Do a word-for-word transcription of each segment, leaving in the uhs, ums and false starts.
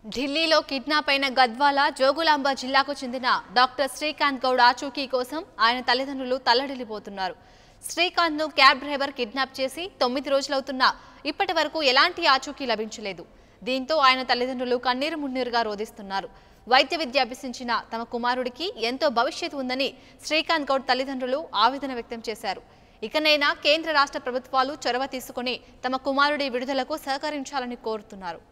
ఢిల్లీలో కిడ్నాప్ అయిన గద్వాల జోగులాంబ జిల్లాకు చెందిన డాక్టర్ శ్రీకాంత్ గౌడ్ ఆచూకీ కోసం ఆయన తల్లిదండ్రులు తల్లడిల్లిపోతున్నారు. శ్రీకాంత్ను క్యాబ్ డ్రైవర్ కిడ్నాప్ చేసి తొమ్మిది రోజులవుతున్నా ఇప్పటి వరకు ఎలాంటి ఆచూకీ లభించలేదు. దీంతో ఆయన తల్లిదండ్రులు కన్నీరు మున్నీరుగా రోధిస్తున్నారు. వైద్య విద్య అభ్యసించిన తమ కుమారుడికి ఎంతో భవిష్యత్తు ఉందని శ్రీకాంత్ గౌడ్ తల్లిదండ్రులు ఆవేదన వ్యక్తం చేశారు. ఇకనైనా కేంద్ర రాష్ట్ర ప్రభుత్వాలు చొరవ తీసుకుని తమ కుమారుడి విడుదలకు సహకరించాలని కోరుతున్నారు.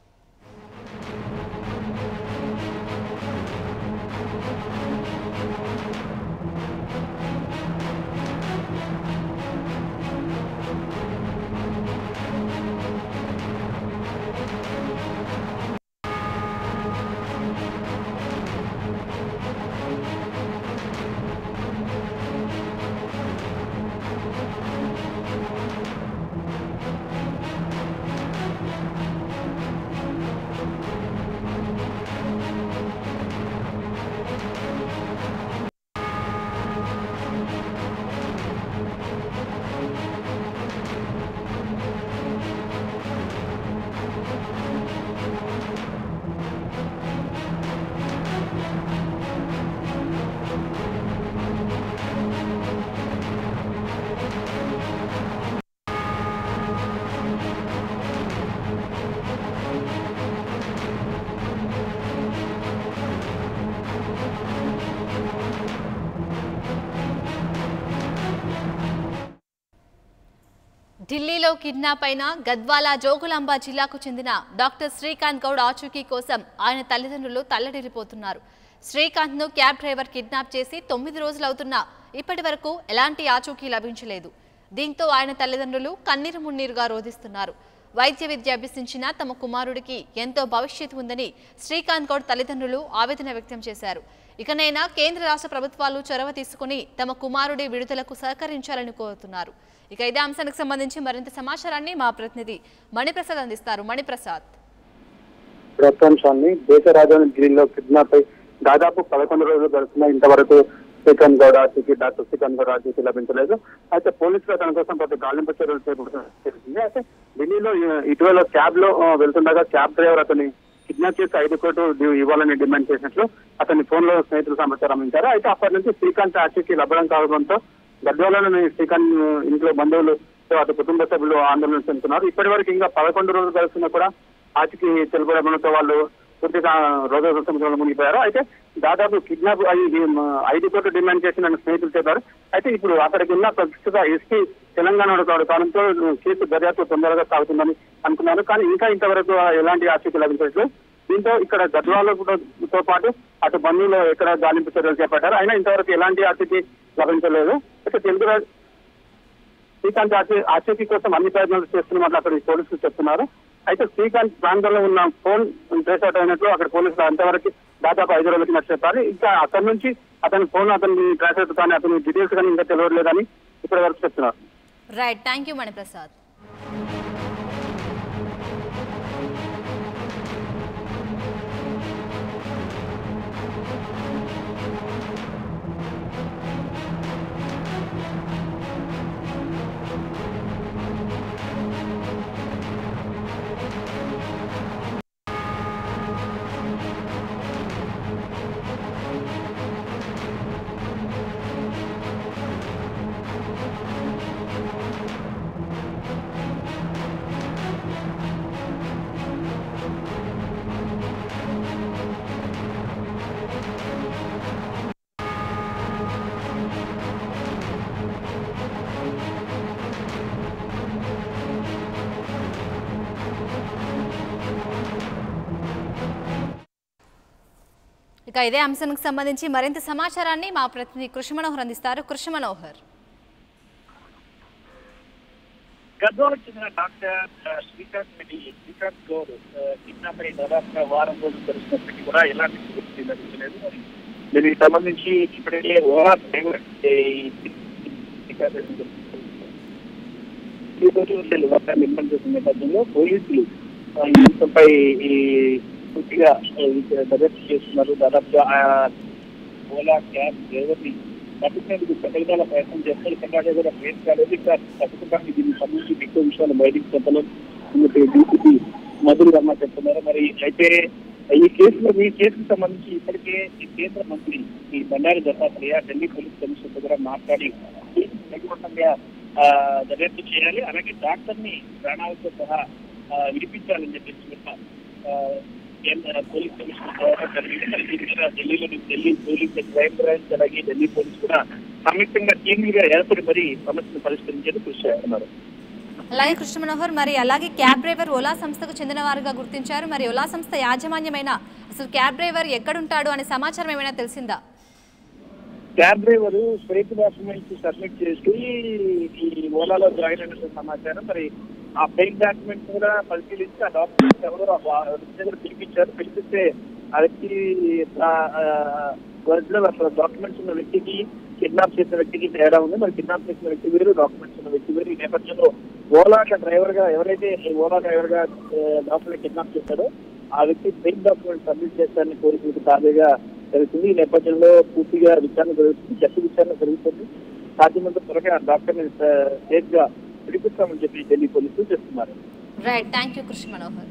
ఢిల్లీలో కిడ్నాప్ అయిన గద్వాల జోగులాంబ జిల్లాకు చెందిన డాక్టర్ శ్రీకాంత్ గౌడ్ ఆచూకీ కోసం ఆయన తల్లిదండ్రులు తల్లడిల్లిపోతున్నారు. శ్రీకాంత్ను క్యాబ్ డ్రైవర్ కిడ్నాప్ చేసి తొమ్మిది రోజులవుతున్నా ఇప్పటి వరకు ఎలాంటి ఆచూకీ లభించలేదు. దీంతో ఆయన తల్లిదండ్రులు కన్నీరు మున్నీరుగా రోధిస్తున్నారు. వైద్య విద్య అభ్యసించిన తమ కుమారుడికి ఎంతో భవిష్యత్తు ఉందని శ్రీకాంత్ గౌడ్ తల్లిదండ్రులు ఆవేదన వ్యక్తం చేశారు. ఇకనైనా కేంద్ర రాష్ట్ర ప్రభుత్వాలు చొరవ తీసుకుని తమ కుమారుడి విడుదలకు సహకరించాలని కోరుతున్నారు. ఇక ఇదే అంశానికి సంబంధించి మరింత సమాచారాన్ని మా ప్రతినిధి మణిప్రసాద్ అందిస్తారు. మణిప్రసాద్, దేశ రాజధాని ఢిల్లీలో కిడ్నాప్ అయి దాదాపు పదకొండు రోజులు గడుస్తున్నా ఇంతవరకు శ్రీకాంత్ గౌడ్ ఆచూకీ డాక్టర్ శ్రీకాంత్ గౌడ్ ఆచూకీ లభించలేదు. అయితే పోలీసులు తన కోసం ప్రతి గాలింపు చర్యలు చేపడుతుంది. అయితే ఢిల్లీలో ఇటీవల క్యాబ్ లో వెళ్తుండగా క్యాబ్ డ్రైవర్ అతని కిడ్నాప్ చేసి ఐదు కోట్లు ఇవ్వాలని డిమాండ్ చేసినట్లు అతని ఫోన్ లో స్నేహితులు సమాచారం ఇచ్చారు. అయితే అప్పటి నుంచి శ్రీకాంత్ ఆచూకీ లభ్యం కావడంతో గద్వాలలోని శ్రీకాంత్ ఇంట్లో బంధువులు అటు కుటుంబ సభ్యులు ఆందోళన చెందుతున్నారు. ఇప్పటి వరకు ఇంకా పదకొండు రోజులు గడుస్తున్నా కూడా ఆచూకీ తెలుపడంతో వాళ్ళు పూర్తిగా రోజు మునిగిపోయారు. అయితే దాదాపు కిడ్నాప్ అయ్యి ఐదు కోట్లు డిమాండ్ చేసి నన్ను స్నేహితులు చెప్పారు. అయితే ఇప్పుడు అక్కడికి ఉన్న ప్రస్తుత ఎస్పీ తెలంగాణ కావడంతో కేసు దర్యాప్తు తొందరగా సాగుతుందని అనుకున్నారు. కానీ ఇంకా ఇంతవరకు ఎలాంటి ఆచూకీ లభించట్లేదు. దీంతో ఇక్కడ గద్వాలతో పాటు అటు బంధువులు ఎక్కడ గాలింపు చర్యలు చేపట్టారు. అయినా ఇంతవరకు ఎలాంటి ఆచూకీ లభించలేదు. అయితే తెలుగు శ్రీకాంత్ ఆచూకీ కోసం అన్ని ప్రయత్నాలు చేస్తున్నట్లు అక్కడ పోలీసులు చెప్తున్నారు. అయితే శ్రీకాంత్ ప్రాంతంలో ఉన్న ఫోన్ ట్రేస్ అవుట్ అయినట్లు అక్కడ పోలీసులు అంతవరకు దాదాపు ఐదు రోజులకి నచ్చి చెప్పారు. ఇంకా అక్కడి నుంచి అతని ఫోన్ అతని ట్రేస్ అవుట్ కానీ అతని డీటెయిల్స్ కానీ ఇంకా తెలియలేదని ఇప్పటి వరకు చెప్తున్నారు. Right, thank you Maniprasad. ఇక ఇదే అంశానికి సంబంధించి మరింత సమాచారాన్ని మా ప్రతినిధి కృష్ణ మనోహర్ అందిస్తారు. కృష్ణ మనోహర్, గద్వాలకు చెందిన డాక్టర్ శ్రీకాంత్ రెడ్డి శ్రీకాంత్ గౌడ్ కిడ్నాప్ అయి దాదాపుగా వారం రోజులు గడుస్తున్నప్పటికీ కూడా ఎలాంటి పూర్తి లభించలేదు. మరి దీనికి సంబంధించి ఇప్పటికే ఓలా డ్రైవర్ నిర్మాణం చేసిన నేపథ్యంలో పోలీసులు ఈ అంశంపై ఈ పూర్తిగా దర్యాప్తు చేస్తున్నారు. దాదాపుగా ఓలా క్యాబ్ డ్రైవర్ ని పట్టుకునేందుకు సకలికాల ప్రయత్నం చేస్తారు. ఇక్కడే కూడా ప్లేస్ కాలేదు. ఇంకా తప్పకుండా దీనికి సంబంధించి ఎక్కువ విషయాలు బయటికి చెప్పడం డీసీపీ మధుర్ వర్మ చెప్తున్నారు. మరి మరి అయితే ఈ కేసులో ఈ కేసుకు సంబంధించి ఇప్పటికే ఈ కేంద్ర మంత్రి ఈ బండారు దత్తాత్రేయ ఢిల్లీ పోలీస్ కమిషనర్ దగ్గర మాట్లాడి వేగవంతంగా దర్యాప్తు చేయాలి, అలాగే డాక్టర్ ని ప్రాణాలతో సహా విడిపించాలని చెప్పేసి కూడా కేంద్ర పోలీస్ కమిషనర్ ద్వారా జరిగింది. మరి దీని మీద ఢిల్లీలో ఢిల్లీ పోలీస్ క్రైమ్ బ్రాంచ్ అలాగే ఢిల్లీ పోలీస్ కూడా సంయుక్తంగా టీంలుగా ఏర్పడి మరి సమస్యను పరిష్కరించేందుకు కృషి చేస్తున్నారు. అలాగే కృష్ణ మనోహర్, మరి అలాగే క్యాబ్ డ్రైవర్ ఓలా సంస్థకు చెందిన వారుగా గుర్తించారు. మరి ఓలా సంస్థ యాజమాన్యమైన అసలు క్యాబ్ డ్రైవర్ ఎక్కడుంటాడు అనే సమాచారం ఏమైనా తెలిసిందా? Cab driver swipe documents submit చేసి ఈ ఓలాలో జాయిన్ అయిన సమాచారం. మరి ఆ ఫేక్ డాక్యుమెంట్స్ కూడా పరిశీలించి ఆ డాక్యుమెంట్స్ ఎవరు దగ్గర పిలిపించారు. పిలిపిస్తే ఆ వ్యక్తి ఒరిజినల్ అసలు డాక్యుమెంట్స్ ఉన్న వ్యక్తికి కిడ్నాప్ చేసిన వ్యక్తికి తేడా ఉంది. మరి కిడ్నాప్ చేసిన వ్యక్తి వేరు, డాక్యుమెంట్స్ ఉన్న వ్యక్తి వేరు. ఈ నేపథ్యంలో ఓలా డ్రైవర్ గా ఎవరైతే ఓలా డ్రైవర్ గా డాక్టర్ కిడ్నాప్ చేశాడో ఆ వ్యక్తి ఫేక్ డాక్యుమెంట్ సబ్మిట్ చేస్తారని పోలీసులకు తాజాగా తెలుస్తుంది. ఈ నేపథ్యంలో పూర్తిగా విచారణ జరుగుతుంది, చట్ట విచారణ జరుగుతుంది. సాధ్యమంత త్వరగా డాక్టర్ ని సేఫ్ గా విడిపిస్తామని చెప్పి ఢిల్లీ పోలీసులు చేస్తున్నారు. Right, thank you Krishna Manohar.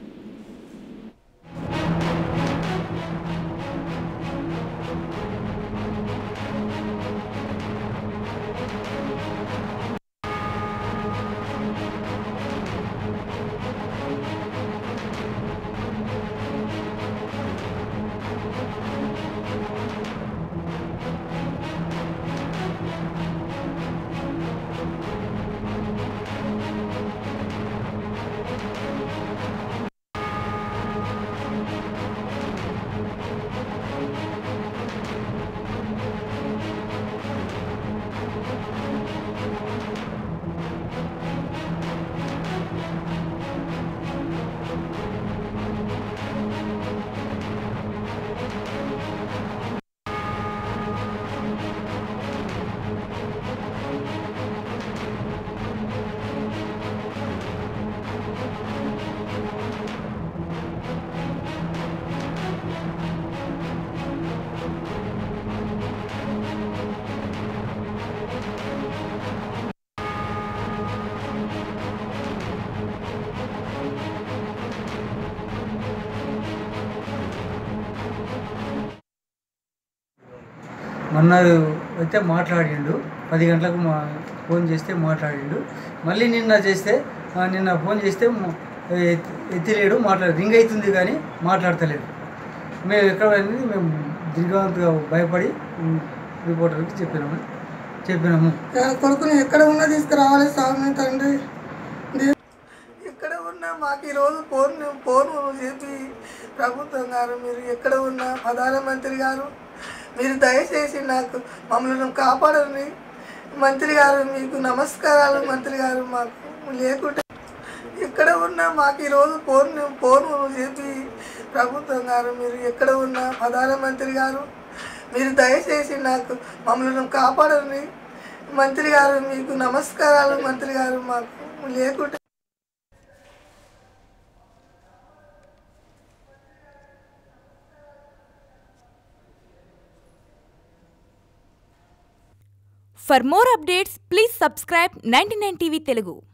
మొన్న అయితే మాట్లాడిండు, పది గంటలకు మా ఫోన్ చేస్తే మాట్లాడిండు. మళ్ళీ నిన్న చేస్తే నిన్న ఫోన్ చేస్తే ఎత్తిలేడు, మాట్లాడు రింగ్ అవుతుంది కానీ మాట్లాడతలేడు. మేము ఎక్కడ అనేది మేము దిగ్భ్రాంతిగా భయపడి రిపోర్టర్కి చెప్పినాము చెప్పినాము కొడుకుని ఎక్కడ ఉన్నా తీసుకురావాలి స్వామి తండ్రి. ఎక్కడ ఉన్నా మాకు ఈరోజు ఫోన్ ఫోన్ చెప్పి ప్రభుత్వం గారు మీరు ఎక్కడ ఉన్నా ప్రధానమంత్రి గారు మీరు దయచేసి నాకు మమ్మల్ని కాపాడండి మంత్రి గారు, మీకు నమస్కారాలు మంత్రి గారు. మాకు లేకుంటే ఎక్కడ ఉన్నా మాకు ఈరోజు ఫోన్ ఫోన్ చెప్పి ప్రభుత్వం గారు మీరు ఎక్కడ ఉన్నా ప్రధానమంత్రి గారు మీరు దయచేసి నాకు మమ్మల్ని కాపాడండి మంత్రి గారు, మీకు నమస్కారాలు మంత్రి గారు. మాకు లేకుంటే For more updates, please subscribe ninety-nine T V Telugu.